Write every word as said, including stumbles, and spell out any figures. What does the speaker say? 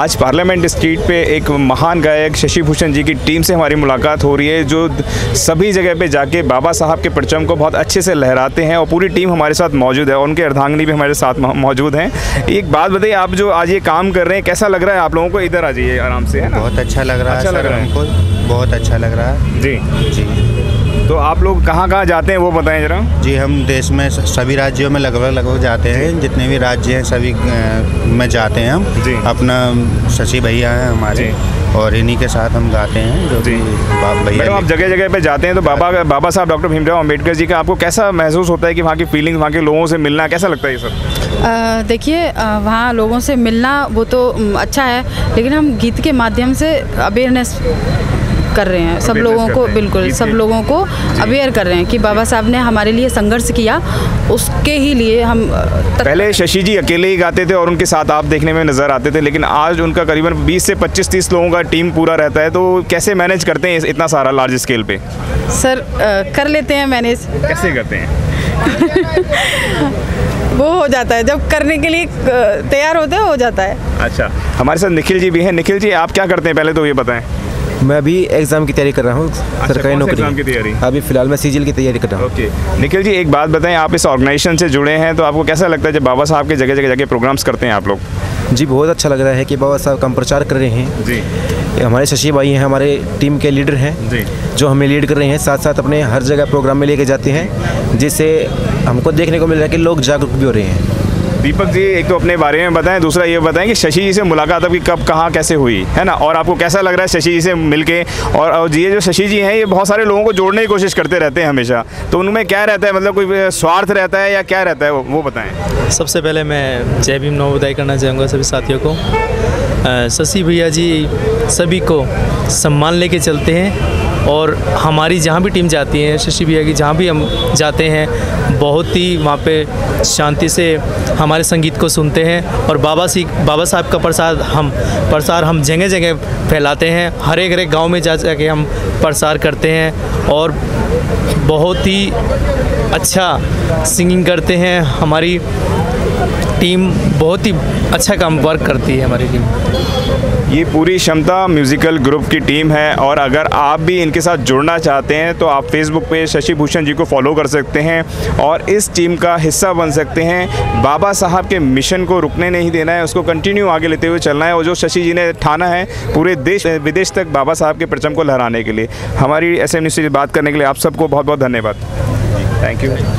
आज parliament street पे एक महान गायक शशि भूषण जी की टीम से हमारी मुलाकात हो रही है, जो सभी जगह पे जाके बाबा साहब के परचम को बहुत अच्छे से लहराते हैं और पूरी टीम हमारे साथ मौजूद है और उनके अर्धांगिनी भी हमारे साथ मौजूद हैं। एक बात बताइए, आप जो आज ये काम कर रहे हैं कैसा लग रहा है आप लोगों को? इधर आ जाइए आराम से, है ना? बहुत अच्छा लग रहा अच्छा है लग रहा है हमको, बहुत अच्छा लग रहा है जी जी। तो आप लोग कहाँ कहाँ जाते हैं वो बताएं जरा। जी हम देश में सभी राज्यों में लगभग लगभग जाते हैं, जितने भी राज्य हैं सभी में जाते हैं हम जी। अपना शशि भैया हैं हमारे और इन्हीं के साथ हम गाते हैं जो जी। भैया। आप जगह जगह पे जाते हैं तो बाबा बाबा साहब डॉक्टर भीमराव अंबेडकर जी का आपको कैसा महसूस होता है कि वहाँ की फीलिंग, वहाँ के लोगों से मिलना कैसा लगता है ये सब? देखिए वहाँ लोगों से मिलना वो तो अच्छा है, लेकिन हम गीत के माध्यम से अवेयरनेस कर रहे हैं सब लोगों को, बिल्कुल सब लोगों को अवेयर कर रहे हैं कि बाबा साहब ने हमारे लिए संघर्ष किया, उसके ही लिए हम तक... पहले शशि जी अकेले ही गाते थे और उनके साथ आप देखने में नज़र आते थे, लेकिन आज उनका करीबन बीस से पच्चीस तीस लोगों का टीम पूरा रहता है। तो कैसे मैनेज करते हैं इतना सारा लार्ज स्केल पे? सर आ, कर लेते हैं मैनेज। कैसे करते हैं? वो हो जाता है जब करने के लिए तैयार होते हैं, हो जाता है। अच्छा, हमारे साथ निखिल जी भी हैं। निखिल जी आप क्या करते हैं पहले तो ये बताएं। मैं अभी एग्ज़ाम की तैयारी कर रहा हूँ, सरकारी नौकरी एग्जाम की तैयारी। अभी फ़िलहाल मैं सीजीएल की तैयारी कर रहा हूँ। ओके निखिल जी, एक बात बताएं, आप इस ऑर्गेनाइजेशन से जुड़े हैं तो आपको कैसा लगता है जब बाबा साहब के जगह जगह जाके प्रोग्राम्स करते हैं आप लोग? जी बहुत अच्छा लग रहा है कि बाबा साहब का हम प्रचार कर रहे हैं जी। हमारे शशि भाई हैं, हमारे टीम के लीडर हैं जी, जो हमें लीड कर रहे हैं, साथ साथ अपने हर जगह प्रोग्राम में लेके जाते हैं, जिससे हमको देखने को मिल रहा है कि लोग जागरूक भी हो रहे हैं। दीपक जी एक तो अपने बारे में बताएं, दूसरा ये बताएं कि शशि जी से मुलाकात आपकी कब कहाँ कैसे हुई, है ना? और आपको कैसा लग रहा है शशि जी से मिलके? और, और ये जो शशि जी हैं ये बहुत सारे लोगों को जोड़ने की कोशिश करते रहते हैं हमेशा, तो उनमें क्या रहता है, मतलब कोई स्वार्थ रहता है या क्या रहता है वो, वो बताएं। सबसे पहले मैं जय भीम नवोदय करना चाहूँगा सभी साथियों को। शशि भैया जी सभी को सम्मान लेके चलते हैं और हमारी जहाँ भी टीम जाती है, शशि भैया की जहाँ भी हम जाते हैं, बहुत ही वहाँ पे शांति से हमारे संगीत को सुनते हैं और बाबा सी बाबा साहब का प्रसाद हम प्रसार हम जगह जगह फैलाते हैं। हर एक हर एक गाँव में जा जाके हम प्रसार करते हैं और बहुत ही अच्छा सिंगिंग करते हैं। हमारी टीम बहुत ही अच्छा काम वर्क करती है हमारी टीम। ये पूरी क्षमता म्यूज़िकल ग्रुप की टीम है और अगर आप भी इनके साथ जुड़ना चाहते हैं तो आप फेसबुक पे शशि भूषण जी को फॉलो कर सकते हैं और इस टीम का हिस्सा बन सकते हैं। बाबा साहब के मिशन को रुकने नहीं देना है, उसको कंटिन्यू आगे लेते हुए चलना है और जो शशि जी ने ठाना है पूरे देश विदेश तक बाबा साहब के परचम को लहराने के लिए। हमारी एस एम न्यूज़ से बात करने के लिए आप सबको बहुत बहुत धन्यवाद। Thank you.